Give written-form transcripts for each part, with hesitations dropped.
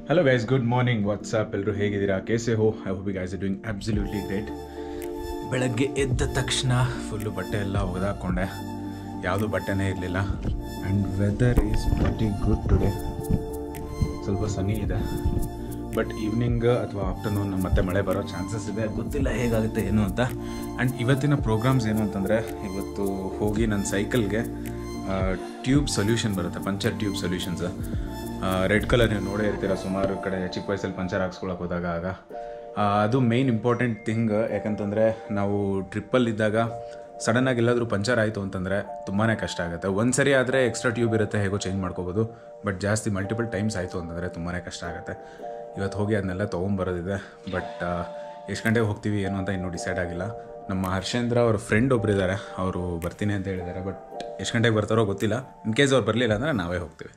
Hello guys, good morning. What's up? ಎಲ್ಲರೂ ಹೇಗಿದ್ದೀರಾ? कैसे हो? I hope you guys are doing absolutely great. ಬೆಳಗ್ಗೆ ಎದ್ದ ತಕ್ಷಣ ಫುಲ್ಲು ಬಟ್ಟೆ ಎಲ್ಲ ಒಗೆದಾಕೊಂಡೆ, ಯಾವುದೂ ಬಟ್ಟೆನೇ ಇರಲಿಲ್ಲ. And weather is pretty good today. ಸ್ವಲ್ಪ ಸನಿ ಇದೆ, ಬಟ್ ಈವ್ನಿಂಗ್ ಅಥವಾ ಆಫ್ಟರ್ನೂನ್ ಮತ್ತೆ ಮಳೆ ಬರೋ ಚಾನ್ಸಸ್ ಇದೆ. ಗೊತ್ತಿಲ್ಲ ಹೇಗಾಗುತ್ತೆ ಏನು ಅಂತ. ಆ್ಯಂಡ್ ಇವತ್ತಿನ ಪ್ರೋಗ್ರಾಮ್ಸ್ ಏನು ಅಂತಂದರೆ, ಇವತ್ತು ಹೋಗಿ ನನ್ನ ಸೈಕಲ್ಗೆ ಟ್ಯೂಬ್ ಸೊಲ್ಯೂಷನ್ ಬರುತ್ತೆ, puncture tube solutions. Red colour ನೀವು ನೋಡೇ ಇರ್ತೀರ, ಸುಮಾರು ಕಡೆ ಚಿಕ್ಕ ವಯಸ್ಸಲ್ಲಿ ಪಂಚರ್ ಹಾಕ್ಸ್ಕೊಳಕ್ಕೆ ಹೋದಾಗ ಅದು ಮೇಯ್ನ್ ಇಂಪಾರ್ಟೆಂಟ್ ಥಿಂಗ್. ಯಾಕಂತಂದರೆ ನಾವು ಟ್ರಿಪ್ಪಲ್ಲಿದ್ದಾಗ ಸಡನ್ನಾಗಿ ಎಲ್ಲಾದರೂ ಪಂಚರ್ ಆಯಿತು ಅಂತಂದರೆ ತುಂಬಾ ಕಷ್ಟ ಆಗುತ್ತೆ. ಒಂದು ಸರಿ ಆದರೆ ಎಕ್ಸ್ಟ್ರಾ ಟ್ಯೂಬ್ ಇರುತ್ತೆ, ಹೇಗೋ ಚೇಂಜ್ ಮಾಡ್ಕೋಬೋದು. ಬಟ್ ಜಾಸ್ತಿ ಮಲ್ಟಿಪಲ್ ಟೈಮ್ಸ್ ಆಯಿತು ಅಂತಂದರೆ ತುಂಬಾ ಕಷ್ಟ ಆಗುತ್ತೆ. ಇವತ್ತು ಹೋಗಿ ಅದನ್ನೆಲ್ಲ ತೊಗೊಂಬರೋದಿದೆ. ಬಟ್ ಎಷ್ಟು ಗಂಟೆಗೆ ಹೋಗ್ತೀವಿ ಏನು ಅಂತ ಇನ್ನೂ ಡಿಸೈಡ್ ಆಗಿಲ್ಲ. ನಮ್ಮ ಹರ್ಷೇಂದ್ರ ಅವ್ರ ಫ್ರೆಂಡ್ ಒಬ್ರು ಇದ್ದಾರೆ, ಅವರು ಬರ್ತೀನಿ ಅಂತ ಹೇಳಿದ್ದಾರೆ. ಬಟ್ ಎಷ್ಟು ಗಂಟೆಗೆ ಬರ್ತಾರೋ ಗೊತ್ತಿಲ್ಲ. ಇನ್ ಕೇಸ್ ಅವ್ರು ಬರಲಿಲ್ಲ ಅಂದರೆ ನಾವೇ ಹೋಗ್ತೀವಿ.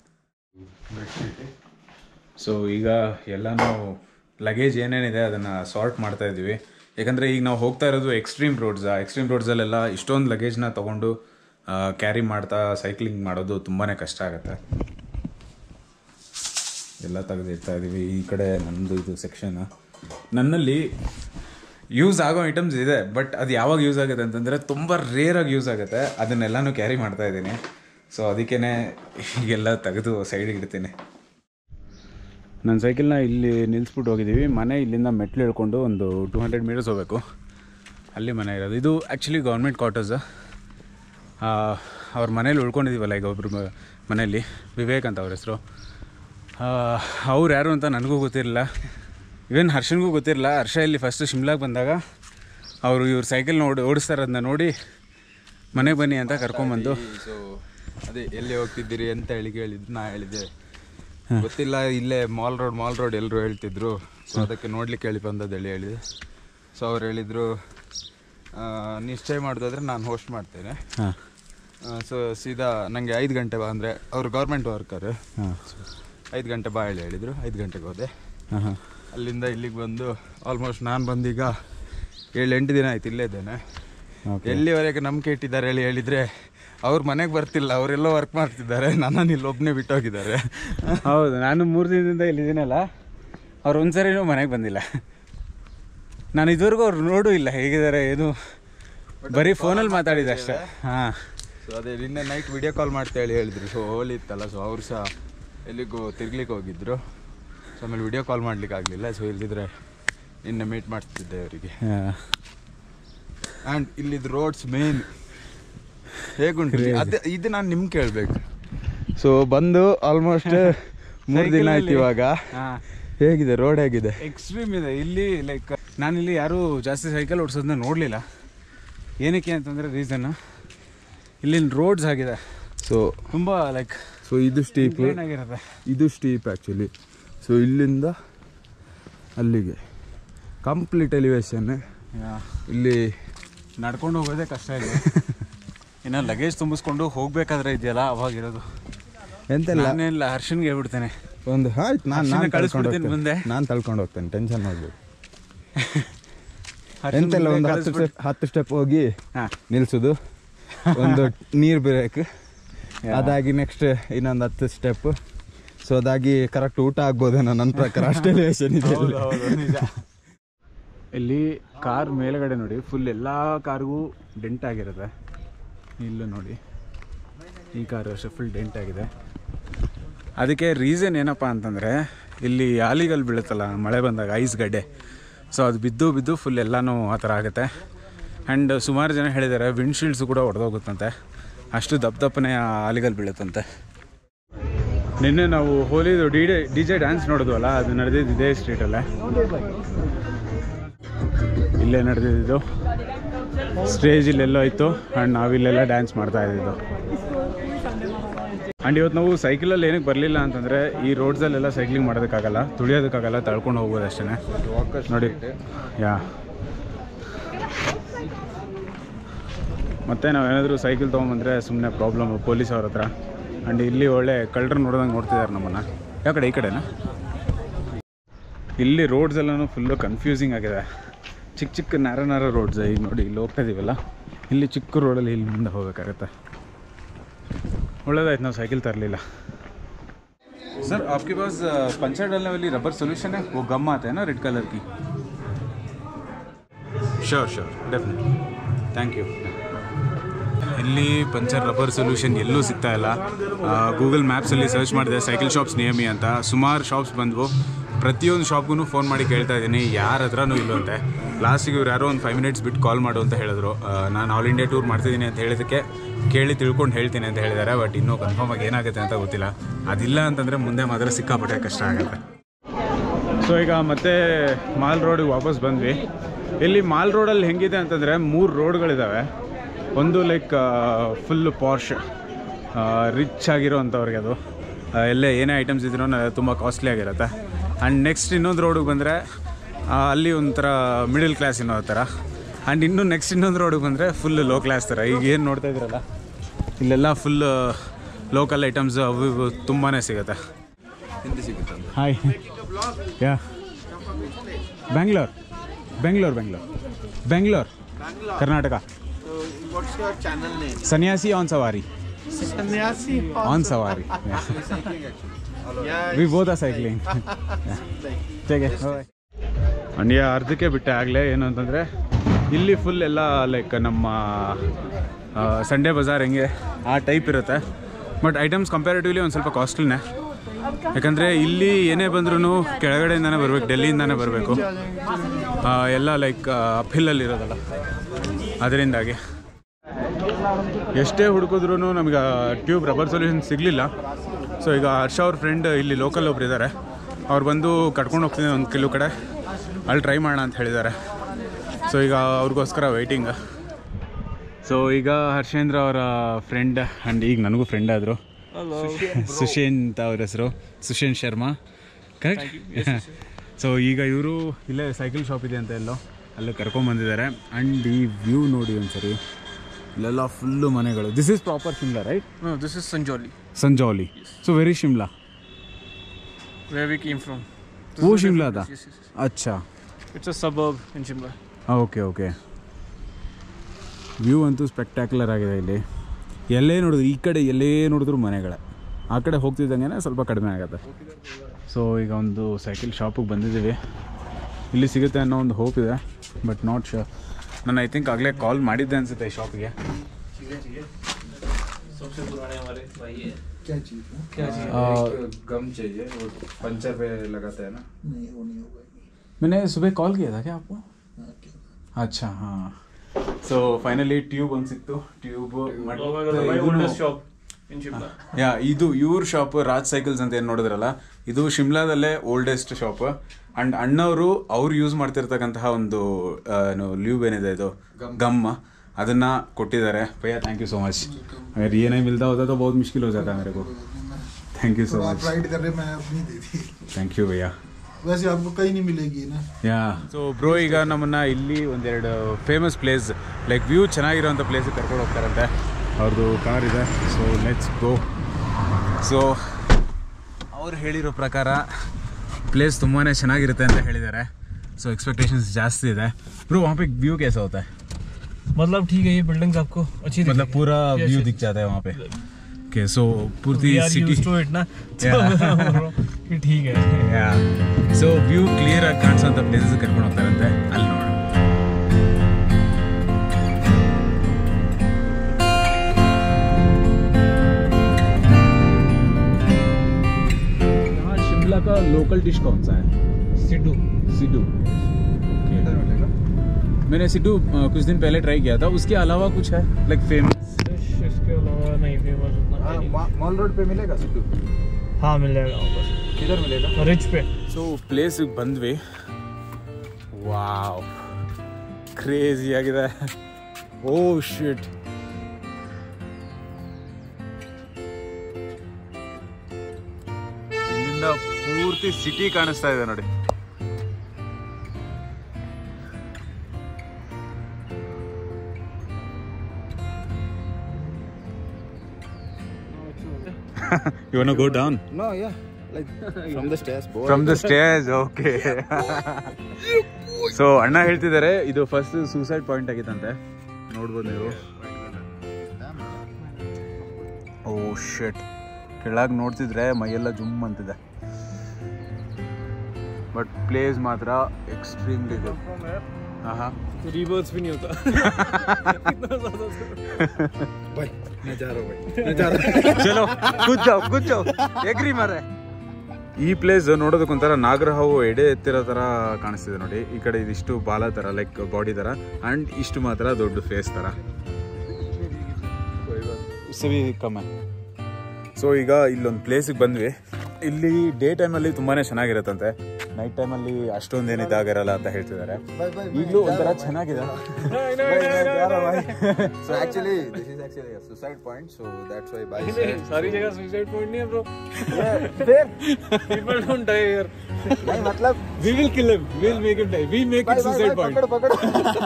ಸೊ ಈಗ ಎಲ್ಲನೂ ಲಗೇಜ್ ಏನೇನಿದೆ ಅದನ್ನು ಸಾರ್ಟ್ ಮಾಡ್ತಾಯಿದ್ದೀವಿ. ಯಾಕಂದರೆ ಈಗ ನಾವು ಹೋಗ್ತಾ ಇರೋದು ಎಕ್ಸ್ಟ್ರೀಮ್ ರೋಡ್ಸಲ್ಲೆಲ್ಲ ಇಷ್ಟೊಂದು ಲಗೇಜ್ನ ತೊಗೊಂಡು ಕ್ಯಾರಿ ಮಾಡ್ತಾ ಸೈಕ್ಲಿಂಗ್ ಮಾಡೋದು ತುಂಬಾ ಕಷ್ಟ ಆಗುತ್ತೆ. ಎಲ್ಲ ತೆಗೆದಿಡ್ತಾ ಇದ್ದೀವಿ. ಈ ಕಡೆ ನಮ್ಮದು ಇದು ಸೆಕ್ಷನ್. ನನ್ನಲ್ಲಿ ಯೂಸ್ ಆಗೋ ಐಟಮ್ಸ್ ಇದೆ, ಬಟ್ ಅದು ಯಾವಾಗ ಯೂಸ್ ಆಗುತ್ತೆ ಅಂತಂದರೆ ತುಂಬ ರೇರಾಗಿ ಯೂಸ್ ಆಗುತ್ತೆ. ಅದನ್ನೆಲ್ಲನೂ ಕ್ಯಾರಿ ಮಾಡ್ತಾಯಿದ್ದೀನಿ. ಸೊ ಅದಕ್ಕೇ ಈಗೆಲ್ಲ ತೆಗೆದು ಸೈಡಿಗೆ ಇಡ್ತೀನಿ. ನನ್ನ ಸೈಕಲ್ನ ಇಲ್ಲಿ ನಿಲ್ಲಿಸ್ಬಿಟ್ಟು ಹೋಗಿದ್ದೀವಿ. ಮನೆ ಇಲ್ಲಿಂದ ಮೆಟ್ಲು ಹೇಳ್ಕೊಂಡು ಒಂದು 200 ಮೀಟರ್ಸ್ ಹೋಗಬೇಕು, ಅಲ್ಲಿ ಮನೆ ಇರೋದು. ಇದು ಆ್ಯಕ್ಚುಲಿ ಗೌರ್ಮೆಂಟ್ ಕ್ವಾರ್ಟರ್ಸ್. ಅವ್ರ ಮನೇಲಿ ಉಳ್ಕೊಂಡಿದ್ದೀವಲ್ಲ ಈಗ ಒಬ್ಬರು ಮನೆಯಲ್ಲಿ, ವಿವೇಕ್ ಅಂತ ಅವ್ರ ಹೆಸರು. ಅವ್ರು ಯಾರು ಅಂತ ನನಗೂ ಗೊತ್ತಿರಲಿಲ್ಲ, ಇವನ್ ಹರ್ಷನ್ಗೂ ಗೊತ್ತಿರಲಿಲ್ಲ. ಹರ್ಷ ಇಲ್ಲಿ ಫಸ್ಟು ಶಿಮ್ಲಾಗೆ ಬಂದಾಗ ಅವರು ಇವ್ರ ಸೈಕಲ್ನ ಓಡಿಸ್ತಾ ಇರೋದನ್ನ ನೋಡಿ ಮನೆಗೆ ಬನ್ನಿ ಅಂತ ಕರ್ಕೊಂಬಂದು, ಸೊ ಅದೇ ಎಲ್ಲಿ ಹೋಗ್ತಿದ್ದೀರಿ ಅಂತ ಹೇಳಿದ್ದು. ನಾ ಹೇಳಿದೆ ಗೊತ್ತಿಲ್ಲ, ಇಲ್ಲೇ ಮಾಲ್ ರೋಡ್ ಎಲ್ಲರೂ ಹೇಳ್ತಿದ್ರು. ಸೊ ಅದಕ್ಕೆ ನೋಡ್ಲಿಕ್ಕೆ ಹೇಳಿ ಬಂದದ್ದು ಹೇಳಿದೆ. ಸೊ ಅವ್ರು ಹೇಳಿದರು, ನಿಶ್ಚಯ ಮಾಡೋದಾದ್ರೆ ನಾನು ಹೋಸ್ಟ್ ಮಾಡ್ತೇನೆ. ಸೊ ಸೀದಾ ನನಗೆ 5 ಗಂಟೆ ಬಾ ಅಂದರೆ, ಅವರು ಗೌರ್ಮೆಂಟ್ ವರ್ಕರ್. 5 ಗಂಟೆ ಬಾ ಹೇಳಿದರು. 5 ಗಂಟೆಗೆ ಹೋದೆ. ಅಲ್ಲಿಂದ ಇಲ್ಲಿಗೆ ಬಂದು ಆಲ್ಮೋಸ್ಟ್ ನಾನು ಬಂದೀಗ 7-8 ದಿನ ಆಯ್ತು ಇಲ್ಲೇ ಇದ್ದೇನೆ. ಎಲ್ಲಿವರೆಗೆ ನಂಬಿಕೆ ಇಟ್ಟಿದ್ದಾರೆ ಹೇಳಿದರೆ, ಅವ್ರ ಮನೆಗೆ ಬರ್ತಿಲ್ಲ, ಅವರೆಲ್ಲೋ ವರ್ಕ್ ಮಾಡ್ತಿದ್ದಾರೆ, ನನ್ನನ್ನು ಇಲ್ಲೊಬ್ಬನೇ ಬಿಟ್ಟೋಗಿದ್ದಾರೆ. ಹೌದು, ನಾನು 3 ದಿನದಿಂದ ಇಲ್ಲಿದ್ದೀನಲ್ಲ. ಅವ್ರು ಒಂದು ಸರಿನೂ ಮನೆಗೆ ಬಂದಿಲ್ಲ. ನಾನು ಇದುವರೆಗೂ ಅವ್ರು ನೋಡೂ ಇಲ್ಲ ಹೇಗಿದ್ದಾರೆ ಏನು, ಬರೀ ಫೋನಲ್ಲಿ ಮಾತಾಡಿದೆ ಅಷ್ಟೇ. ಸೊ ಅದೇ ನಿನ್ನೆ ನೈಟ್ ವಿಡಿಯೋ ಕಾಲ್ ಮಾಡ್ತೇಳಿ ಹೇಳಿದ್ರು. ಸೊ ಹೋಲಿ ಇತ್ತಲ್ಲ, ಸೊ ಅವ್ರು ಸಹ ಎಲ್ಲಿಗೂ ತಿರ್ಗ್ಲಿಕ್ಕೆ ಹೋಗಿದ್ರು. ಸೊ ಆಮೇಲೆ ವಿಡಿಯೋ ಕಾಲ್ ಮಾಡ್ಲಿಕ್ಕೆ ಆಗಲಿಲ್ಲ. ಸೊ ಇಲ್ದಿದ್ರೆ ನಿನ್ನೆ ಮೀಟ್ ಮಾಡ್ತಿದ್ದೆ ಅವರಿಗೆ. ಆ್ಯಂಡ್ ಇಲ್ಲಿದ್ದು ರೋಡ್ಸ್ ಮೇನ್ ಹೇಗುಂಟು ಅದೇ ಇದು ನಾನು ನಿಮ್ಗೆ ಕೇಳಬೇಕು. ಸೊ ಬಂದು ಆಲ್ಮೋಸ್ಟ್ 3 ದಿನ ಆಯ್ತು ಇವಾಗ. ಹೇಗಿದೆ ರೋಡ್? ಹೇಗಿದೆ? ಎಕ್ಸ್ಟ್ರೀಮ್ ಇದೆ ಇಲ್ಲಿ. ಲೈಕ್ ನಾನಿಲ್ಲಿ ಯಾರೂ ಜಾಸ್ತಿ ಸೈಕಲ್ ಓಡಿಸೋದನ್ನ ನೋಡಲಿಲ್ಲ. ಏನಕ್ಕೆ ಅಂತಂದರೆ ರೀಸನ್ನು, ಇಲ್ಲಿನ ರೋಡ್ಸ್ ಆಗಿದೆ. ಸೊ ತುಂಬ ಲೈಕ್, ಸೊ ಇದು ಸ್ಟೀಪ್ ಆಗಿರುತ್ತೆ. ಇದು ಸ್ಟೀಪ್ ಆ್ಯಕ್ಚುಲಿ. ಸೊ ಇಲ್ಲಿಂದ ಅಲ್ಲಿಗೆ ಕಂಪ್ಲೀಟ್ ಎಲಿವೇಶನ್. ಇಲ್ಲಿ ನಡ್ಕೊಂಡು ಹೋಗೋದೇ ಕಷ್ಟ ಇದೆ. ಇನ್ನು ಲಗೇಜ್ ತುಂಬಿಸ್ಕೊಂಡು ಹೋಗ್ಬೇಕಾದ್ರೆ ಇದೆಯಲ್ಲ ಅವಾಗಿರೋದು. ಎಂತೆಲ್ಲ ನಾನೆಲ್ಲ ಹರ್ಷನ್ಗೆ ಹೇಳ್ಬಿಡ್ತೇನೆ ಒಂದು ಆಯ್ತು, ನಾನು ಕಳಿಸ್ಬಿಡ್ತೀನಿ ಮುಂದೆ, ನಾನು ತಳ್ಕೊಂಡು ಹೋಗ್ತೇನೆ, ಟೆನ್ಷನ್ ಮಾಡಬೇಕು. ಎಂತೆಲ್ಲ ಒಂದು 10 ಸ್ಟೆಪ್ ಹೋಗಿ ನಿಲ್ಸೋದು, ಒಂದು ನೀರು ಬ್ರೇಕ್, ಅದಾಗಿ ನೆಕ್ಸ್ಟ್ ಇನ್ನೊಂದು 10 ಸ್ಟೆಪ್. ಸೊ ಅದಾಗಿ ಕರೆಕ್ಟ್ ಊಟ ಆಗ್ಬೋದೇನೋ ನನ್ನ ಪ್ರಕಾರ. ಅಷ್ಟೇ ಎಲಿವೇಶನ್ ಇದೆ ನಿಜ. ಇಲ್ಲಿ ಕಾರ್ ಮೇಲ್ಗಡೆ ನೋಡಿ, ಫುಲ್ ಎಲ್ಲ ಕಾರ್ಗೂ ಡೆಂಟ್ ಆಗಿರುತ್ತೆ. ಇಲ್ಲೂ ನೋಡಿ, ಈ ಕಾರು ಅಷ್ಟೇ ಫುಲ್ ಡೆಂಟ್ ಆಗಿದೆ. ಅದಕ್ಕೆ ರೀಸನ್ ಏನಪ್ಪ ಅಂತಂದರೆ, ಇಲ್ಲಿ ಆಲಿಗಲ್ಲಿ ಬೀಳುತ್ತಲ್ಲ ಮಳೆ ಬಂದಾಗ, ಐಸ್ ಗಡ್ಡೆ. ಸೊ ಅದು ಬಿದ್ದು ಫುಲ್ ಎಲ್ಲನೂ ಆ ಥರ ಆಗುತ್ತೆ. ಆ್ಯಂಡ್ ಸುಮಾರು ಜನ ಹೇಳಿದ್ದಾರೆ ವಿಂಡ್ಶೀಲ್ಡ್ಸು ಕೂಡ ಹೊಡೆದೋಗುತ್ತಂತೆ, ಅಷ್ಟು ದಪ್ಪನೇ ಆಲಿಗಲ್ಲಿ ಬೀಳುತ್ತಂತೆ. ನಿನ್ನೆ ನಾವು ಹೋಲಿದು DJ ಡ್ಯಾನ್ಸ್ ನೋಡಿದ್ವಲ್ಲ, ಅದು ನಡೆದಿದ್ದು ಇದೇ ಸ್ಟ್ರೀಟಲ್ಲೇ, ಇಲ್ಲೇ ನಡೆದಿದ್ದು. ಸ್ಟೇಜ್ ಇಲ್ಲೆಲ್ಲೋ ಇತ್ತು ಆ್ಯಂಡ್ ನಾವಿಲ್ಲೆಲ್ಲ ಡ್ಯಾನ್ಸ್ ಮಾಡ್ತಾ ಇದ್ದಿದ್ದು. ಆ್ಯಂಡ್ ಇವತ್ತು ನಾವು ಸೈಕಲಲ್ಲಿ ಏನಕ್ಕೆ ಬರಲಿಲ್ಲ ಅಂತಂದರೆ, ಈ ರೋಡ್ಸಲ್ಲೆಲ್ಲ ಸೈಕ್ಲಿಂಗ್ ಮಾಡೋದಕ್ಕಾಗಲ್ಲ, ತುಳಿಯೋದಕ್ಕಾಗಲ್ಲ, ತಳ್ಕೊಂಡು ಹೋಗ್ಬೋದು ಅಷ್ಟೇ ನೋಡಿ. ಮತ್ತು ನಾವೇನಾದರೂ ಸೈಕಲ್ ತೊಗೊಂಬಂದರೆ ಸುಮ್ಮನೆ ಪ್ರಾಬ್ಲಮ್ಮು ಪೊಲೀಸ್ ಅವ್ರ ಹತ್ರ. ಆ್ಯಂಡ್ ಇಲ್ಲಿ ಒಳ್ಳೆ ಕಳ್ಳರು ನೋಡ್ದಂಗೆ ನೋಡ್ತಿದ್ದಾರೆ ನಮ್ಮನ್ನು. ಯಾವ ಕಡೆ? ಈ ಕಡೆನಾ? ಇಲ್ಲಿ ರೋಡ್ಸ್ ಎಲ್ಲನೂ ಫುಲ್ಲು ಕನ್ಫ್ಯೂಸಿಂಗ್ ಆಗಿದೆ. ಚಿಕ್ಕ ನ್ಯಾರೋ ರೋಡ್ಸ್. ಈಗ ನೋಡಿ ಇಲ್ಲಿ ಹೋಗ್ತಾ ಇದ್ದೀವಲ್ಲ, ಇಲ್ಲಿ ಚಿಕ್ಕ ರೋಡಲ್ಲಿ ಇಲ್ಲಿ ಮುಂದೆ ಹೋಗಬೇಕಾಗತ್ತೆ. ಒಳ್ಳೇದಾಯ್ತು ನಾವು ಸೈಕಲ್ ತರಲಿಲ್ಲ. सर आपके पास पंचर डालने वाली रबर सोल्यूशन है, वो गम आता है ना रेड कलर की? Sure sure definitely thank you. ಇಲ್ಲಿ ಪಂಚರ್ ರಬ್ಬರ್ ಸೊಲ್ಯೂಷನ್ ಎಲ್ಲೂ ಸಿಗ್ತಾ ಇಲ್ಲ. ಗೂಗಲ್ ಮ್ಯಾಪ್ಸಲ್ಲಿ ಸರ್ಚ್ ಮಾಡಿದೆ ಸೈಕಲ್ ಶಾಪ್ಸ್ ನಿಯರ್ ಮೀ ಅಂತ, ಸುಮಾರು ಶಾಪ್ಸ್ ಬಂದವು. ಪ್ರತಿಯೊಂದು ಶಾಪ್ಗೂ ಫೋನ್ ಮಾಡಿ ಕೇಳ್ತಾ ಇದ್ದೀನಿ, ಯಾರ ಹತ್ರನೂ ಇಲ್ಲವಂತೆ. ಲಾಸ್ಟಿಗೆ ಇವ್ರು ಯಾರೋ ಒಂದು 5 ಮಿನಿಟ್ಸ್ ಬಿಟ್ಟು ಕಾಲ್ ಮಾಡು ಅಂತ ಹೇಳಿದ್ರು. ನಾನು ಆಲ್ ಇಂಡಿಯಾ ಟೂರ್ ಮಾಡ್ತಿದ್ದೀನಿ ಅಂತ ಹೇಳಿದ್ದಕ್ಕೆ ಕೇಳಿ ತಿಳ್ಕೊಂಡು ಹೇಳ್ತೀನಿ ಅಂತ ಹೇಳಿದ್ದಾರೆ. ಬಟ್ ಇನ್ನೂ ಕನ್ಫರ್ಮಾಗಿ ಏನಾಗುತ್ತೆ ಅಂತ ಗೊತ್ತಿಲ್ಲ. ಅದಿಲ್ಲ ಅಂತಂದರೆ ಮುಂದೆ ಮಾತ್ರ ಸಿಕ್ಕಾಪಟ್ಟೆ ಕಷ್ಟ ಆಗುತ್ತೆ. ಸೊ ಈಗ ಮತ್ತೆ ಮಾಲ್ ರೋಡಿಗೆ ವಾಪಸ್ ಬಂದ್ವಿ. ಇಲ್ಲಿ ಮಾಲ್ ರೋಡಲ್ಲಿ ಹೆಂಗಿದೆ ಅಂತಂದರೆ 3 ರೋಡ್ಗಳಿದ್ದಾವೆ. ಒಂದು ಲೈಕ್ ಫುಲ್ ಪಾರ್ಶ್ ರಿಚ್ ಆಗಿರೋ ಅಂಥವ್ರಿಗೆ ಅದು ಎಲ್ಲೇ ಏನೇ ಐಟಮ್ಸ್ ಇದ್ರೂ ತುಂಬ ಕಾಸ್ಟ್ಲಿ ಆಗಿರುತ್ತೆ. ಆ್ಯಂಡ್ ನೆಕ್ಸ್ಟ್ ಇನ್ನೊಂದು ರೋಡಿಗೆ ಬಂದರೆ ಅಲ್ಲಿ ಒಂಥರ ಮಿಡಲ್ ಕ್ಲಾಸ್ ಇನ್ನೋ ಥರ. ಆ್ಯಂಡ್ ಇನ್ನೂ ನೆಕ್ಸ್ಟ್ ಇನ್ನೊಂದು ರೋಡಿಗೆ ಬಂದರೆ ಫುಲ್ ಲೋ ಕ್ಲಾಸ್ ಥರ. ಈಗ ಏನು ನೋಡ್ತಾ ಇದ್ದೀರಲ್ಲ ಇಲ್ಲೆಲ್ಲ ಫುಲ್ ಲೋಕಲ್ ಐಟಮ್ಸ್ ಅವು ಇವು ತುಂಬಾ ಸಿಗುತ್ತೆ. ಹಿಂದಿ ಸಿಗುತ್ತೆ. Hi yeah Bengaluru Bengaluru Bengaluru Bengaluru Karnataka. What's your channel name? Sannyasi on Savari. Sannyasi on Savari. Yeah. We both are cycling. ಹೇಗೆ ಅಂಡ್ಯ ಅರ್ಧಕ್ಕೆ ಬಿಟ್ಟೆ ಆಗಲೇ. ಏನು ಅಂತಂದರೆ ಇಲ್ಲಿ ಫುಲ್ ಎಲ್ಲ ಲೈಕ್ ನಮ್ಮ ಸಂಡೇ ಬಜಾರ್ ಹೆಂಗೆ ಆ ಟೈಪ್ ಇರುತ್ತೆ. ಬಟ್ ಐಟಮ್ಸ್ ಕಂಪ್ಯಾರಿಟಿವ್ಲಿ ಒಂದು ಸ್ವಲ್ಪ ಕಾಸ್ಟ್ಲಿನೇ. ಯಾಕಂದರೆ ಇಲ್ಲಿ ಏನೇ ಬಂದ್ರೂ ಕೆಳಗಡೆಯಿಂದನೇ ಬರಬೇಕು, ಡೆಲ್ಲಿಯಿಂದನೇ ಬರಬೇಕು. ಎಲ್ಲ ಲೈಕ್ ಅಪ್ಹಿಲ್ಲಲ್ಲಿ ಇರೋದಲ್ಲ, ಅದರಿಂದಾಗಿ ಎಷ್ಟೇ ಹುಡುಕಿದ್ರೂ ನಮಗೆ ಟ್ಯೂಬ್ ರಬ್ಬರ್ ಸೊಲ್ಯೂಷನ್ ಸಿಗಲಿಲ್ಲ. ಸೊ ಈಗ ಹರ್ಷ ಅವ್ರ ಫ್ರೆಂಡ್ ಇಲ್ಲಿ ಲೋಕಲ್ ಒಬ್ರು ಇದ್ದಾರೆ, ಅವ್ರು ಬಂದು ಕಟ್ಕೊಂಡು ಹೋಗ್ತೀನಿ ಒಂದು ಕೆಲವು ಕಡೆ, ಅಲ್ಲಿ ಟ್ರೈ ಮಾಡೋಣ ಅಂತ ಹೇಳಿದ್ದಾರೆ. ಸೊ ಈಗ ಅವ್ರಿಗೋಸ್ಕರ ವೆಯ್ಟಿಂಗ್. ಸೊ ಈಗ ಹರ್ಷೇಂದ್ರ ಅವರ ಫ್ರೆಂಡ್ ಆ್ಯಂಡ್ ಈಗ ನನಗೂ ಫ್ರೆಂಡ್ ಆದರು, ಸುಶೇನ್ ಅಂತ ಅವ್ರ ಹೆಸರು, ಸುಶೇನ್ ಶರ್ಮಾ, ಕರೆಕ್ಟ್? ಸೊ ಈಗ ಇವರು ಇಲ್ಲೇ ಸೈಕಲ್ ಶಾಪ್ ಇದೆ ಅಂತ ಎಲ್ಲೋ ಅಲ್ಲಿ ಕರ್ಕೊಂಬಂದಿದ್ದಾರೆ. ಆ್ಯಂಡ್ ಈ ವ್ಯೂ ನೋಡಿ ಒಂದ್ಸರಿ, ಇಲ್ಲೆಲ್ಲ ಫುಲ್ಲು ಮನೆಗಳು. This is proper Shimla, right? No, this is Sanjoli. Sanjauli. So very Shimla. Where we came from. Oh ಶಿಮ್ಲಾದ? Yes. ಅಚ್ಚಾ. It's a suburb in Shimla. Okay okay. View ಅಂತೂ ಸ್ಪೆಕ್ಟ್ಯಾಕ್ಯುಲರ್ ಆಗಿದೆ ಇಲ್ಲಿ. ಎಲ್ಲೇ ನೋಡಿದ್ರು, ಈ ಕಡೆ ಎಲ್ಲೇ ನೋಡಿದ್ರು ಮನೆಗಳೇ, ಆ ಕಡೆ ಹೋಗ್ತಿದ್ದಂಗೆ ಸ್ವಲ್ಪ ಕಡಿಮೆ ಆಗುತ್ತೆ. ಸೊ ಈಗ ಒಂದು ಸೈಕಲ್ ಶಾಪಿಗೆ ಬಂದಿದ್ದೀವಿ. ಇಲ್ಲಿ ಸಿಗುತ್ತೆ ಅನ್ನೋ ಒಂದು ಹೋಪ್ ಇದೆ, ಬಟ್ ನಾಟ್ ಶ್ಯೂರ್. ನಾನು ಐ ಥಿಂಕ್ ಆಗಲೇ ಕಾಲ್ ಮಾಡಿದ್ದೆ ಅನಿಸುತ್ತೆ ಈ ಶಾಪಿಗೆ. गम चाहिए, वो पंचर पे लगाता है ना? नहीं, वो नहीं होगा. मैंने सुबह कॉल किया था क्या आपको? अच्छा हाँ. ಸೊ ಫೈನಲಿ ಟ್ಯೂಬ್ ಒಂದು ಸಿಕ್ತು. ಟ್ಯೂಬ್ ಯಾ ಇದು ಇವ್ರ ಶಾಪ್ ರಾಜ್ ಸೈಕಲ್ಸ್ ಅಂತ ಏನು ನೋಡಿದ್ರಲ್ಲ, ಇದು ಶಿಮ್ಲಾದಲ್ಲೇ ಓಲ್ಡೆಸ್ಟ್ ಶಾಪ್. ಆ್ಯಂಡ್ ಅಣ್ಣವರು ಅವ್ರು ಯೂಸ್ ಮಾಡ್ತಿರ್ತಕ್ಕಂತಹ ಒಂದು ಲ್ಯೂಬ್ ಏನಿದೆ ಇದು ಗಮ್, ಅದನ್ನು ಕೊಟ್ಟಿದ್ದಾರೆ. ಭಯ್ಯ ಥ್ಯಾಂಕ್ ಯು ಸೋ ಮಚ್. अगर ये नहीं मिलता होता तो बहुत मुश्किल हो जाता मेरे को. Thank you so much. Ride कर रहे, मैं अपनी दे दी. ಥ್ಯಾಂಕ್ ಯು ಭಯ್ಯ. वैसे आपको कहीं नहीं मिलेगी ना. ಯಾ ಸೊ ಬ್ರೋ, ಈಗ ನಮ್ಮನ್ನು ಇಲ್ಲಿ ಒಂದೆರಡು ಫೇಮಸ್ ಪ್ಲೇಸ್ ಲೈಕ್ ವ್ಯೂ ಚೆನ್ನಾಗಿರೋಂಥ ಪ್ಲೇಸಿಗೆ ಕರ್ಕೊಂಡು ಹೋಗ್ತಾರಂತೆ. ಅವ್ರದ್ದು ಕಾರ್ ಇದೆ. So let's go. ಸೊ ಅವ್ರು ಹೇಳಿರೋ ಪ್ರಕಾರ ಪ್ಲೇಸ್ ತುಂಬಾ ಚೆನ್ನಾಗಿರುತ್ತೆ ಅಂತ ಹೇಳಿದ್ದಾರೆ. ಸೊ ಎಕ್ಸ್ಪೆಕ್ಟೇಷನ್ಸ್ ಜಾಸ್ತಿ ಇದೆ. ಬ್ರೋ वहाँ पे व्यू कैसा होता है? मतलब ठीक है, ये बिल्डिंग्स आपको अच्छी मतलब पूरा व्यू दिख जाता है वहाँ पे. ओके सो पूरी सिटी ना कि ठीक है. ಯಾ ಸೊ ವ್ಯೂ ಕ್ಲಿಯರ್ ಆಗಿ ಕಾಣಿಸೋಂಥ ಪ್ಲೇಸಸ್ ಕರ್ಕೊಂಡು ಹೋಗ್ತಾರಂತೆ, ಅಲ್ಲಿ ನೋಡೋಣ. यहाँ शिमला का लोकल डिश कौन सा है? सिड्डू. सिड्डू. मैंने सिड्डू कुछ दिन पहले ट्राई किया था. उसके अलावा कुछ है लाइक फेमस? इसके अलावा नहीं फेमस उतना. मॉल रोड पे मिलेगा सिद्धू? हाँ मिल जाएगा. बस किधर मिलेगा? रिच पे. ಸೊ ಪ್ಲೇಸಿಗೆ ಬಂದ್ವಿ. ವಾವ್, ಕ್ರೇಜಿ ಆಗಿದೆ. ಓ ಶಿಟ್. ಇಲ್ಲಿಂದ ಪೂರ್ತಿ ಸಿಟಿ ಕಾಣಿಸ್ತಾ ಇದೆ ನೋಡಿ. You want to go down? No, yeah. Like from the stairs. From the stairs, okay. So ಅಣ್ಣ ಹೇಳ್ತಿದ್ದಾರೆ ಇದು ಫಸ್ಟ್ ಸೂಸೈಡ್ ಪಾಯಿಂಟ್ ಆಗಿತ್ತಂತೆ, ನೋಡ್ಬೋದು ನೀವು. ಓ ಶಿಟ್, ಕೆಳಗೆ ನೋಡ್ತಿದ್ರೆ ಮೈಯೆಲ್ಲ ಜುಮ್ ಅಂತಿದೆ. बट प्लेस मात्र एक्सट्रीमली गुड. हाँ रिवर्स भी नहीं होता. भाई मैं जा रहा हूँ चलो कुछ जाओ एग्री मारे. ಈ ಪ್ಲೇಸ್ ನೋಡೋದಕ್ಕೆ ಒಂಥರ ನಾಗರಹಾವು ಎಡೆ ಎತ್ತಿರೋ ಥರ ಕಾಣಿಸ್ತಿದೆ ನೋಡಿ. ಈ ಕಡೆ ಇದಿಷ್ಟು ಬಾಲ ಥರ ಲೈಕ್ ಬಾಡಿ ಥರ ಆ್ಯಂಡ್ ಇಷ್ಟು ಮಾತ್ರ ದೊಡ್ಡ ಫೇಸ್ ಥರ. ಸರಿ ಕಮ್ಮಿ. ಸೊ ಈಗ ಇಲ್ಲೊಂದು ಪ್ಲೇಸಿಗೆ ಬಂದ್ವಿ. ಇಲ್ಲಿ ಡೇ ಟೈಮಲ್ಲಿ ತುಂಬಾ ಚೆನ್ನಾಗಿರುತ್ತಂತೆ, ನೈಟ್ ಟೈಮಲ್ಲಿ ಅಷ್ಟೊಂದೇನು ಇದಾಗಿರಲ್ಲ ಅಂತ ಹೇಳ್ತಿದ್ದಾರೆ. ಈಗಲೂ ಒಂಥರ ಚೆನ್ನಾಗಿದೆ. So actually this is actually a suicide point, so that's why by सारी जगह suicide point नहीं है bro. There people don't die here. नहीं मतलब We will kill him. We will make him die. We make it suicide point. पकड़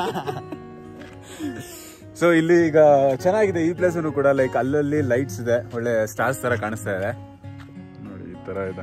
so ಇಲ್ಲಿ ಈಗ ಚೆನ್ನಾಗಿದೆ ಈ ಪ್ಲೇಸನ್ನು ಕೂಡ. ಲೈಕ್ ಅಲ್ಲಲ್ಲಿ ಲೈಟ್ಸ್ ಇದೆ, ಒಳ್ಳೆ ಸ್ಟಾರ್ಸ್ ತರ ಕಾಣಿಸ್ತಾ ಇದೆ ನೋಡಿ. ಈ ತರ ಇದೆ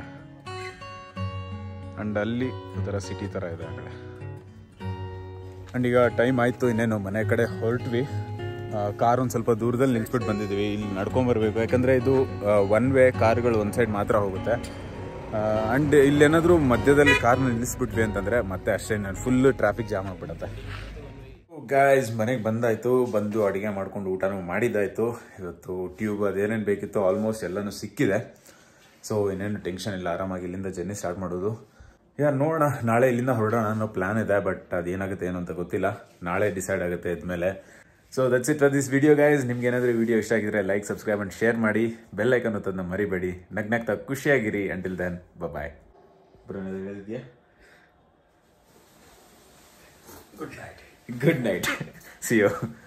ಅಂಡ್ ಅಲ್ಲಿ ಒಂಥರ ಸಿಟಿ ತರ ಇದೆ ಆ ಕಡೆ. ಅಂಡ್ ಈಗ ಟೈಮ್ ಆಯ್ತು, ಇನ್ನೇನು ಮನೆ ಕಡೆ ಹೊರಟ್ವಿ. ಕಾರ್ ಒಂದು ಸ್ವಲ್ಪ ದೂರದಲ್ಲಿ ನಿಲ್ಸ್ಬಿಟ್ಟು ಬಂದಿದ್ವಿ. ಇಲ್ಲಿ ನಡ್ಕೊಂಬರ್ಬೇಕು, ಯಾಕಂದ್ರೆ ಇದು ಒನ್ ವೇ, ಕಾರ್ಗಳು ಒಂದು ಸೈಡ್ ಮಾತ್ರ ಹೋಗುತ್ತೆ. ಅಂಡ್ ಇಲ್ಲೇನಾದ್ರೂ ಮಧ್ಯದಲ್ಲಿ ಕಾರ್ನ ನಿಲ್ಲಿಸ್ಬಿಟ್ವಿ ಅಂತಂದ್ರೆ ಮತ್ತೆ ಅಷ್ಟೇ ಫುಲ್ ಟ್ರಾಫಿಕ್ ಜಾಮ್ ಆಗ್ಬಿಡುತ್ತೆ. ಗಾಯ್ಸ್ ಮನೆಗೆ ಬಂದು ಅಡುಗೆ ಮಾಡ್ಕೊಂಡು ಊಟನೂ ಮಾಡಿದ್ದಾಯಿತು. ಇವತ್ತು ಟ್ಯೂಬ್ ಅದೇನೇನು ಬೇಕಿತ್ತು ಆಲ್ಮೋಸ್ಟ್ ಎಲ್ಲನೂ ಸಿಕ್ಕಿದೆ. ಸೊ ಇನ್ನೇನು ಟೆನ್ಷನ್ ಇಲ್ಲ, ಆರಾಮಾಗಿ ಇಲ್ಲಿಂದ ಜರ್ನಿ ಸ್ಟಾರ್ಟ್ ಮಾಡೋದು. ಈಗ ನೋಡೋಣ, ನಾಳೆ ಇಲ್ಲಿಂದ ಹೊರಡೋಣ ಅನ್ನೋ ಪ್ಲಾನ್ ಇದೆ. ಬಟ್ ಅದೇನಾಗುತ್ತೆ ಏನು ಅಂತ ಗೊತ್ತಿಲ್ಲ, ನಾಳೆ ಡಿಸೈಡ್ ಆಗುತ್ತೆ ಇದ್ಮೇಲೆ. So that's it for this video guys. ನಿಮ್ಗೆ ಏನಾದರೂ ವಿಡಿಯೋ ಇಷ್ಟ ಆಗಿದ್ರೆ ಲೈಕ್, ಸಬ್ಸ್ಕ್ರೈಬ್ ಅಂಡ್ ಶೇರ್ ಮಾಡಿ. ಬೆಲ್ ಐಕನ್ ಒತ್ತೋದನ್ನ ಮರಿಬೇಡಿ. ನಗ್ನಗ್ತಾ ಖುಷಿಯಾಗಿರಿ. Until then bye. ಹೇಳಿದ್ಯಾ? Good night. See you.